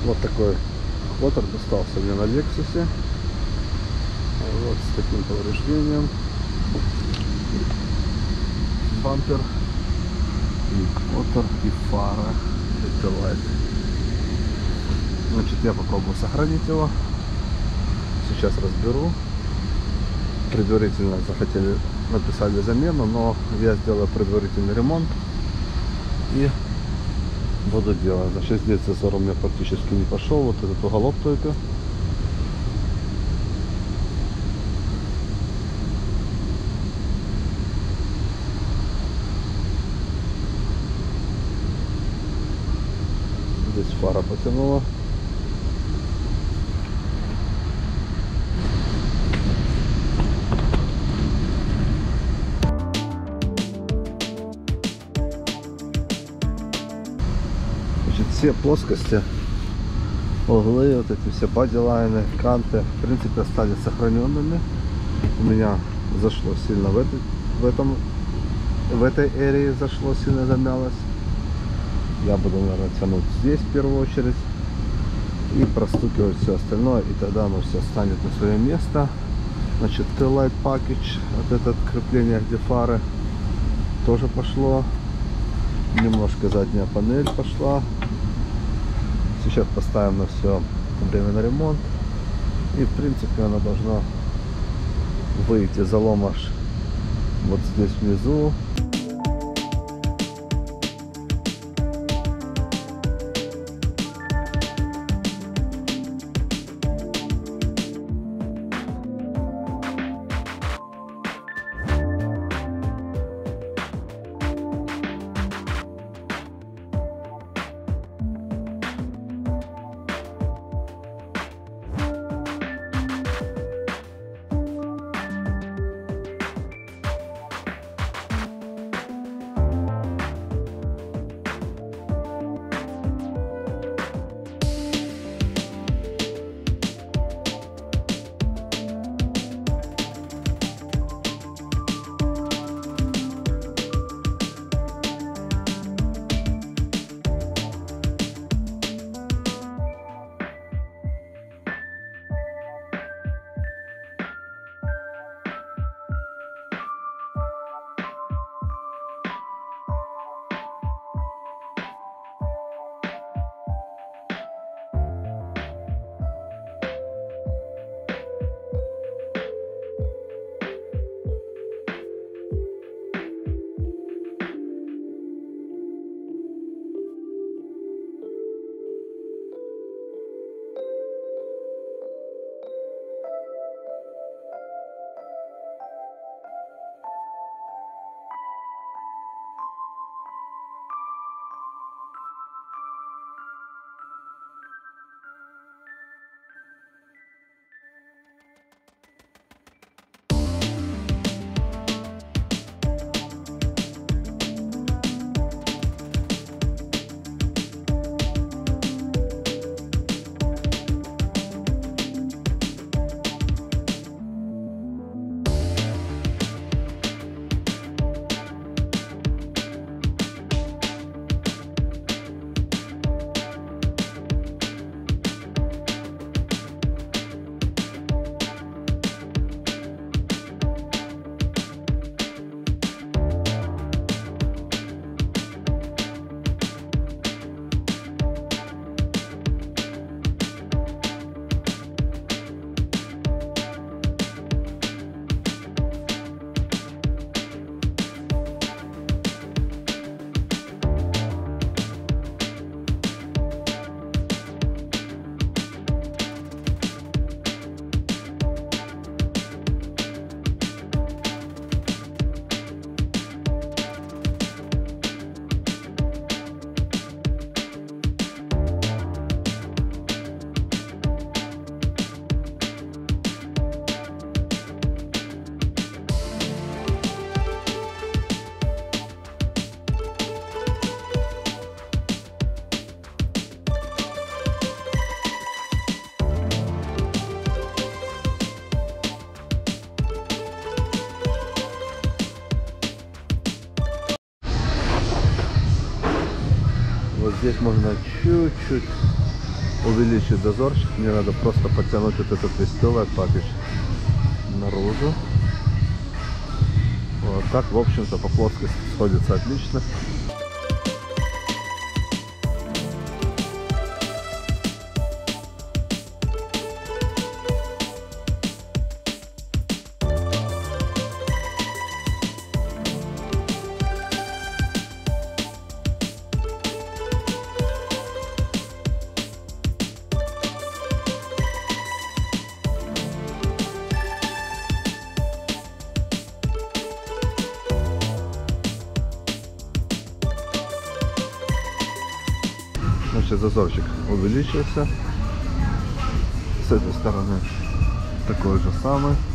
Вот такой Quattro достался мне на Lexus. Вот с таким повреждением. Бампер и Quattro, и фара, и Light. Значит, я попробую сохранить его. Сейчас разберу. Предварительно захотели, написали замену, но я сделаю предварительный ремонт и буду делать. Значит, здесь зазор у меня практически не пошел, вот этот уголок только. Здесь фара потянула. Все плоскости, углы, вот эти все бодилайны, канты, в принципе, остались сохраненными. У меня зашло сильно в этой эрии зашло, сильно замялось. Я буду, наверное, тянуть здесь в первую очередь и простукивать все остальное, и тогда оно все станет на свое место. Значит, Tail Light Package, вот это крепление, где фары, тоже пошло. Немножко задняя панель пошла. Сейчас поставим на все время на ремонт. И в принципе она должна выйти. Залом аж вот здесь внизу. Вот здесь можно чуть-чуть увеличить зазорчик. Мне надо просто подтянуть вот этот листовый пакет наружу. Вот так, в общем-то, по плоскости сходится отлично. Значит, зазорчик увеличился. С этой стороны такой же самый.